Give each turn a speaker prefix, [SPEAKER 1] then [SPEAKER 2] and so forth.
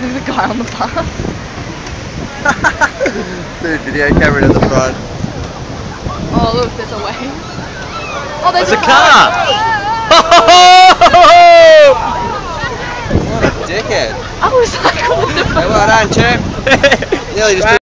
[SPEAKER 1] There's a guy on the bus.
[SPEAKER 2] Dude, video camera in the front.
[SPEAKER 1] Oh look, there's a wave. Oh, there's
[SPEAKER 2] a car! What a dickhead.
[SPEAKER 1] I was like, what the fuck?
[SPEAKER 2] Hey, well done, champ. Nearly just